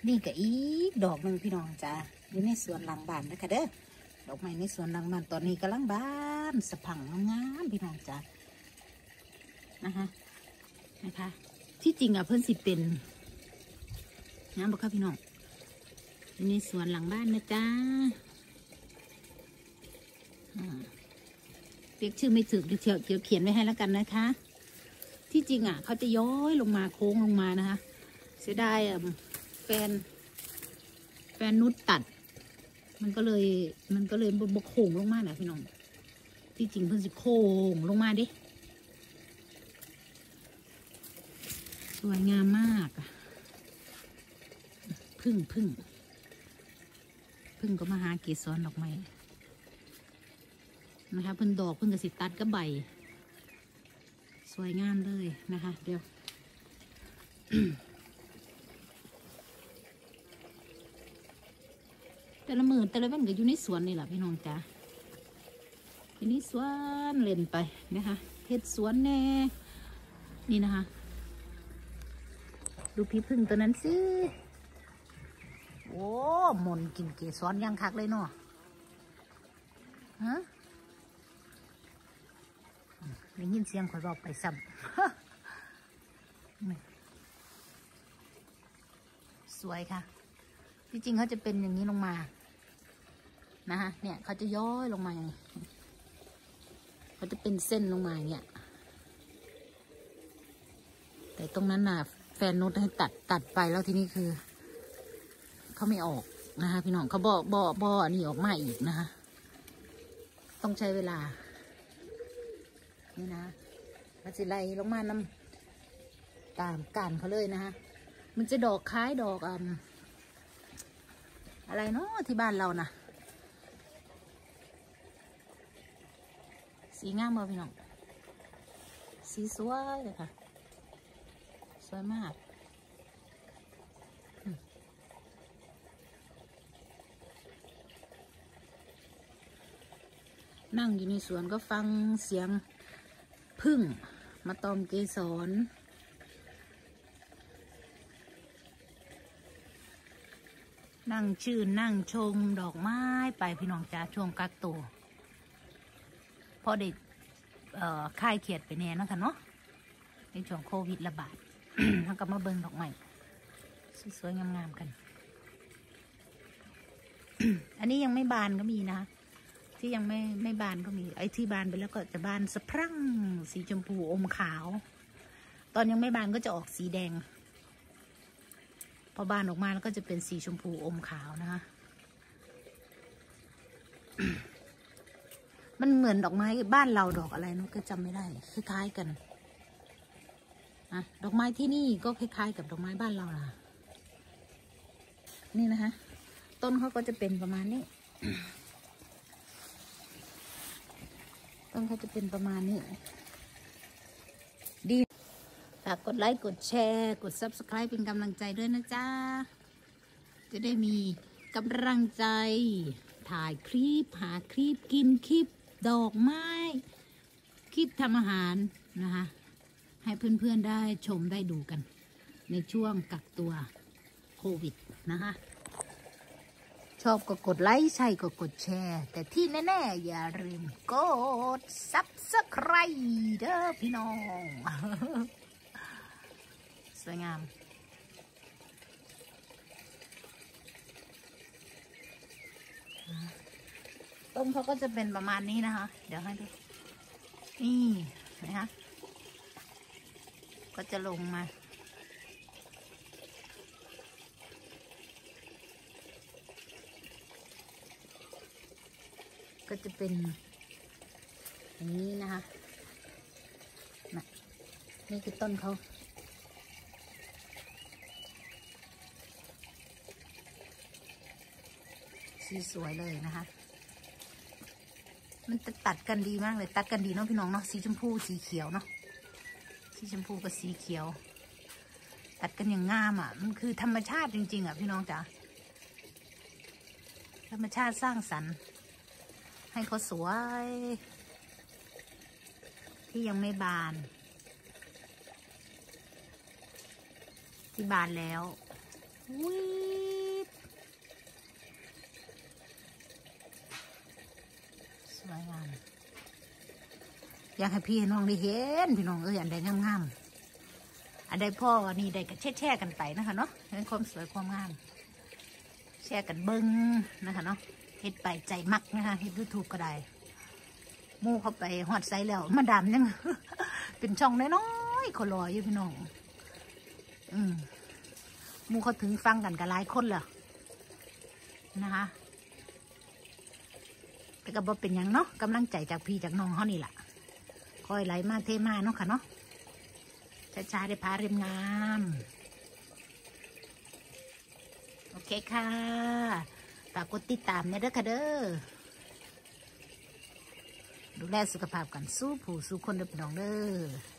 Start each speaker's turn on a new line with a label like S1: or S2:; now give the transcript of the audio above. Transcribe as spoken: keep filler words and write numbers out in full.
S1: นี่ก็อีกดอกหนึ่งพี่น้องจ้าอยู่ในสวนหลังบ้านนะคะเด้อดอกไม้ในสวนหลังบ้านตอนนี้กำลังบานสะพรั่งงามพี่น้องจ้านะคะนะคะที่จริงอ่ะเพื่อนสิเป็นน้ำบอกค่ะพี่น้องอยู่ในสวนหลังบ้านนะจ้าเรียกชื่อไม่ถูกเดี๋ยวเดี๋ยวเขียนไว้ให้แล้วกันนะคะที่จริงอ่ะเขาจะย้อยลงมาโค้งลงมานะคะเสียดายอ่ะแฟนแฟนนุชตัดมันก็เลยมันก็เลยบกโค้งลงมาน่ะพี่น้องที่จริงเพิ่งสิโค้งลงมาดิสวยงามมากพึ่งพึ่งพึ่งก็มาหาเกสรดอกไม้นะคะเพิ่งดอกเพิ่งกระสิตัดก็ใบสวยงามเลยนะคะเดี๋ยว แต่ละมือแต่ละวันก็อยู่ในสวนนี่แหละพี่น้องจ้าอยู่ในสวนเล่นไปนะคะเฮ็ดสวนแน่นี่นะคะดูพี่พึ่งตัวนั้นสิโอ้หม่นกินเกสรยังคักเลยเนาะฮะได้ยินเสียงข่อยบอกไปซ้ำสวยค่ะที่จริงเขาจะเป็นอย่างนี้ลงมานะคะเนี่ยเขาจะย้อยลงมาอย่างนี้เขาจะเป็นเส้นลงมาอย่างเงี้ยแต่ตรงนั้นน่ะแฟนนุชให้ตัดตัดไปแล้วทีนี้คือเขาไม่ออกนะคะพี่น้องเขาบ่บ่บ่อันนี้ออกมาอีกนะคะต้องใช้เวลานี่นะมันจะไล่ลงมาน้ำตามกันเขาเลยนะคะมันจะดอกคล้ายดอกอ่าอะไรเนาะที่บ้านเรานะสีงามมากพี่น้องสีสวยเลยค่ะสวยมากนั่งอยู่ในสวนก็ฟังเสียงพึ่งมาตอมเกสรนั่งชื่นนั่งชมดอกไม้ไปพี่น้องจ้าช่วงกักตัวพอเด็กเอ่อค่ายเขียดไปแน่นะคะเนาะในช่วงโควิดระบาด แล้วก็มาเบิ่งดอกไม้สวยๆงามๆกัน อันนี้ยังไม่บานก็มีนะที่ยังไม่ไม่บานก็มีไอ้ที่บานไปแล้วก็จะบานสะพรั่งสีชมพูอมขาวตอนยังไม่บานก็จะออกสีแดงพอบานออกมาแล้วก็จะเป็นสีชมพูอมขาวนะคะ มันเหมือนดอกไม้บ้านเราดอกอะไรนุ๊กก็จำไม่ได้คล้ายๆกันอะดอกไม้ที่นี่ก็คล้ายๆกับดอกไม้บ้านเราล่ะนี่นะคะต้นเขาก็จะเป็นประมาณนี้ ต้นเขาจะเป็นประมาณนี้ดีฝากกดไลค์กดแชร์กด ซับสไครบ์ เป็นกำลังใจด้วยนะจ๊ะจะได้มีกำลังใจถ่ายคลิปหาคลิปกินคลิปดอกไม้คลิปทำอาหารนะคะให้เพื่อนๆได้ชมได้ดูกันในช่วงกักตัวโควิดนะคะชอบก็กดไลค์ใช่ก็กดแชร์แต่ที่แน่ๆอย่าลืมกด ซับสไครบ์ เด้อพี่น้องสวยงามต้นเขาก็จะเป็นประมาณนี้นะคะเดี๋ยวให้ดูนี่นะคะก็จะลงมาก็จะเป็นอย่างนี้นะคะนะนี่คือต้นเขาสีสวยเลยนะคะมันจะตัดกันดีมากเลยตัดกันดีเนาะพี่น้องเนาะสีชมพูสีเขียวเนาะสีชมพูกับสีเขียวตัดกันอย่างงามอ่ะมันคือธรรมชาติจริงๆอ่ะพี่น้องจ๋าธรรมชาติสร้างสรรค์ให้เขาสวยที่ยังไม่บานที่บานแล้วอุ้ยอยากให้พี่น้องได้เห็นพี่น้องเอ้ยอันใดงามๆอันใดพ่อนี่ได้ก็แช่ๆกันไปนะคะเนาะเห็นความสวยความงามแช่กันเบิ้งนะคะเนาะเฮ็ดไปใจมักนะคะเฮ็ดยูทูบก็ได้มูเข้าไปหอดไซแล้วมาดามยัง เป็นช่องน้อยๆขอรออยู่พี่น้องอืมมูเขาถึงฟังกันกับหลายคนแล้วนะคะแต่ก็บอกเป็นอย่างเนาะกำลังใจจากพี่จากน้องเขานี่แหละคอยไหลมาเทมาเนาะค่ะเนาะช้าๆได้พาเรียมงามโอเคค่ะฝากกดติดตามเนี่ยเด้อค่ะเด้อดูแลสุขภาพกันสู้ผู้สู้คนเด้อพี่น้องเด้อ